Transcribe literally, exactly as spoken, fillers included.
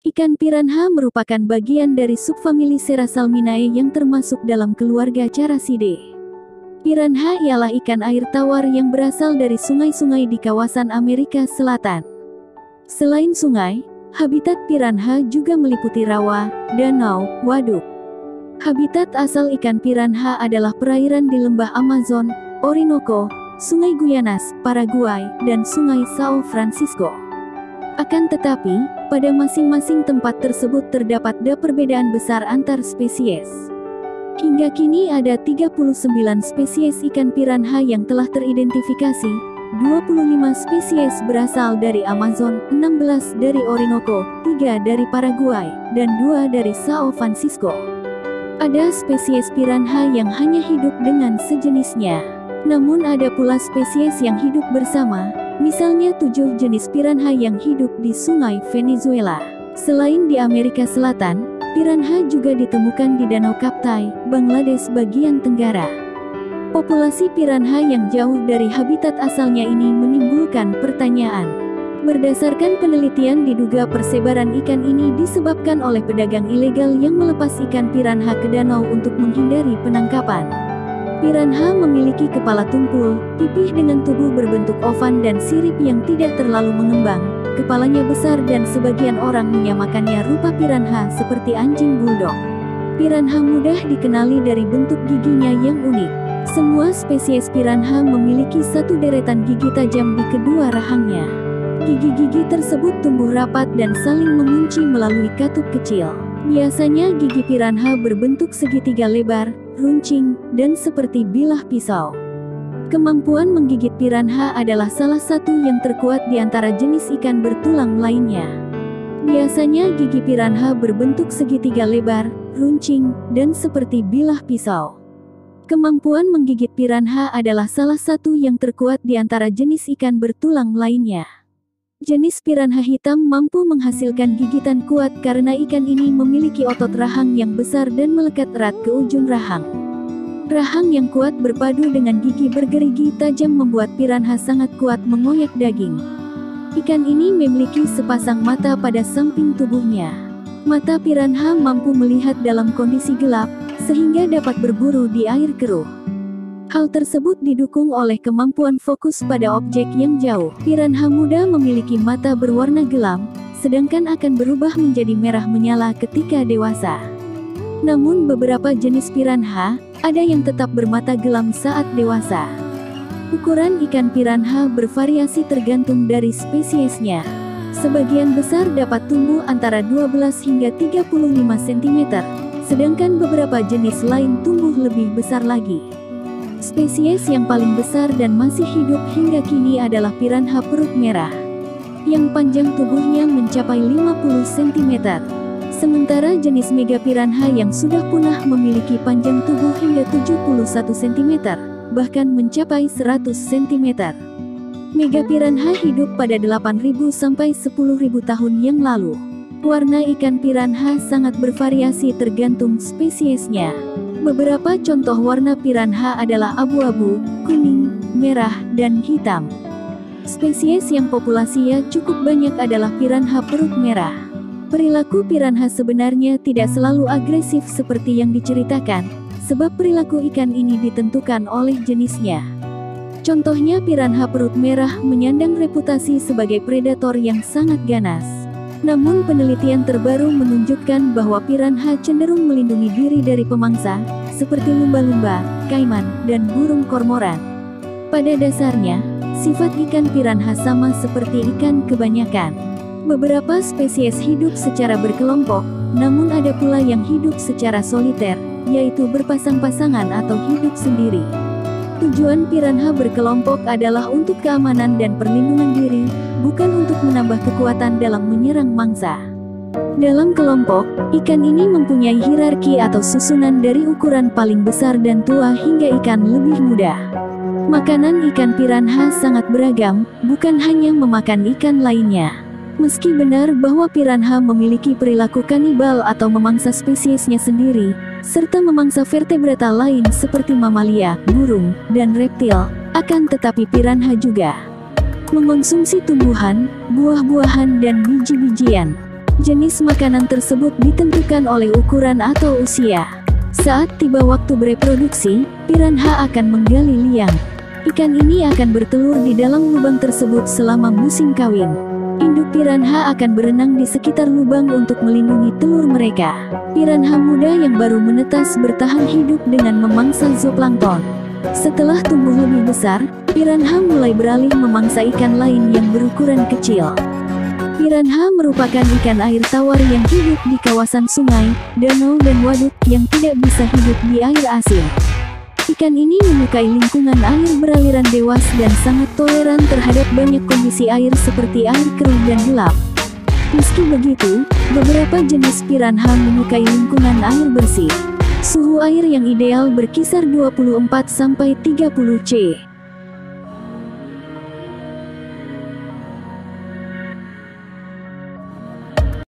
Ikan piranha merupakan bagian dari subfamili Serrasalminae yang termasuk dalam keluarga Characidae. Piranha ialah ikan air tawar yang berasal dari sungai-sungai di kawasan Amerika Selatan. Selain sungai, habitat piranha juga meliputi rawa, danau, waduk. Habitat asal ikan piranha adalah perairan di lembah Amazon, Orinoco, Sungai Guyanas, Paraguay, dan Sungai São Francisco. Akan tetapi, pada masing-masing tempat tersebut terdapat perbedaan besar antar spesies. Hingga kini ada tiga puluh sembilan spesies ikan piranha yang telah teridentifikasi, dua puluh lima spesies berasal dari Amazon, enam belas dari Orinoco, tiga dari Paraguay, dan dua dari São Francisco. Ada spesies piranha yang hanya hidup dengan sejenisnya. Namun ada pula spesies yang hidup bersama, misalnya tujuh jenis piranha yang hidup di sungai Venezuela. Selain di Amerika Selatan, piranha juga ditemukan di Danau Kaptai, Bangladesh bagian tenggara. Populasi piranha yang jauh dari habitat asalnya ini menimbulkan pertanyaan. Berdasarkan penelitian diduga persebaran ikan ini disebabkan oleh pedagang ilegal yang melepas ikan piranha ke danau untuk menghindari penangkapan. Piranha memiliki kepala tumpul, pipih dengan tubuh berbentuk oval dan sirip yang tidak terlalu mengembang. Kepalanya besar dan sebagian orang menyamakannya rupa piranha seperti anjing bulldog. Piranha mudah dikenali dari bentuk giginya yang unik. Semua spesies piranha memiliki satu deretan gigi tajam di kedua rahangnya. Gigi-gigi tersebut tumbuh rapat dan saling mengunci melalui katup kecil. Biasanya gigi piranha berbentuk segitiga lebar, runcing, dan seperti bilah pisau. Kemampuan menggigit piranha adalah salah satu yang terkuat di antara jenis ikan bertulang lainnya. Biasanya gigi piranha berbentuk segitiga lebar, runcing, dan seperti bilah pisau. Kemampuan menggigit piranha adalah salah satu yang terkuat di antara jenis ikan bertulang lainnya. Jenis piranha hitam mampu menghasilkan gigitan kuat karena ikan ini memiliki otot rahang yang besar dan melekat erat ke ujung rahang. Rahang yang kuat berpadu dengan gigi bergerigi tajam membuat piranha sangat kuat mengoyak daging. Ikan ini memiliki sepasang mata pada samping tubuhnya. Mata piranha mampu melihat dalam kondisi gelap, sehingga dapat berburu di air keruh. Hal tersebut didukung oleh kemampuan fokus pada objek yang jauh. Piranha muda memiliki mata berwarna gelap, sedangkan akan berubah menjadi merah menyala ketika dewasa. Namun beberapa jenis piranha, ada yang tetap bermata gelap saat dewasa. Ukuran ikan piranha bervariasi tergantung dari spesiesnya. Sebagian besar dapat tumbuh antara dua belas hingga tiga puluh lima sentimeter, sedangkan beberapa jenis lain tumbuh lebih besar lagi. Spesies yang paling besar dan masih hidup hingga kini adalah piranha perut merah, yang panjang tubuhnya mencapai lima puluh sentimeter. Sementara jenis mega piranha yang sudah punah memiliki panjang tubuh hingga tujuh puluh satu sentimeter, bahkan mencapai seratus sentimeter. Mega piranha hidup pada delapan ribu sampai sepuluh ribu tahun yang lalu. Warna ikan piranha sangat bervariasi tergantung spesiesnya. Beberapa contoh warna piranha adalah abu-abu, kuning, merah, dan hitam. Spesies yang populasinya cukup banyak adalah piranha perut merah. Perilaku piranha sebenarnya tidak selalu agresif seperti yang diceritakan, sebab perilaku ikan ini ditentukan oleh jenisnya. Contohnya piranha perut merah menyandang reputasi sebagai predator yang sangat ganas. Namun penelitian terbaru menunjukkan bahwa piranha cenderung melindungi diri dari pemangsa, seperti lumba-lumba, kaiman, dan burung kormoran. Pada dasarnya, sifat ikan piranha sama seperti ikan kebanyakan. Beberapa spesies hidup secara berkelompok, namun ada pula yang hidup secara soliter, yaitu berpasang-pasangan atau hidup sendiri. Tujuan piranha berkelompok adalah untuk keamanan dan perlindungan diri, bukan untuk menambah kekuatan dalam menyerang mangsa. Dalam kelompok, ikan ini mempunyai hierarki atau susunan dari ukuran paling besar dan tua hingga ikan lebih muda. Makanan ikan piranha sangat beragam, bukan hanya memakan ikan lainnya. Meski benar bahwa piranha memiliki perilaku kanibal atau memangsa spesiesnya sendiri, serta memangsa vertebrata lain seperti mamalia, burung, dan reptil, akan tetapi piranha juga mengonsumsi tumbuhan, buah-buahan dan biji-bijian. Jenis makanan tersebut ditentukan oleh ukuran atau usia. Saat tiba waktu bereproduksi, piranha akan menggali liang. Ikan ini akan bertelur di dalam lubang tersebut selama musim kawin. Induk piranha akan berenang di sekitar lubang untuk melindungi telur mereka. Piranha muda yang baru menetas bertahan hidup dengan memangsa zooplankton. Setelah tumbuh lebih besar, piranha mulai beralih memangsa ikan lain yang berukuran kecil. Piranha merupakan ikan air tawar yang hidup di kawasan sungai, danau dan waduk yang tidak bisa hidup di air asin. Ikan ini menyukai lingkungan air beraliran dewas dan sangat toleran terhadap banyak kondisi air seperti air kering dan gelap. Meski begitu, beberapa jenis piranha menyukai lingkungan air bersih. Suhu air yang ideal berkisar dua puluh empat sampai tiga puluh C.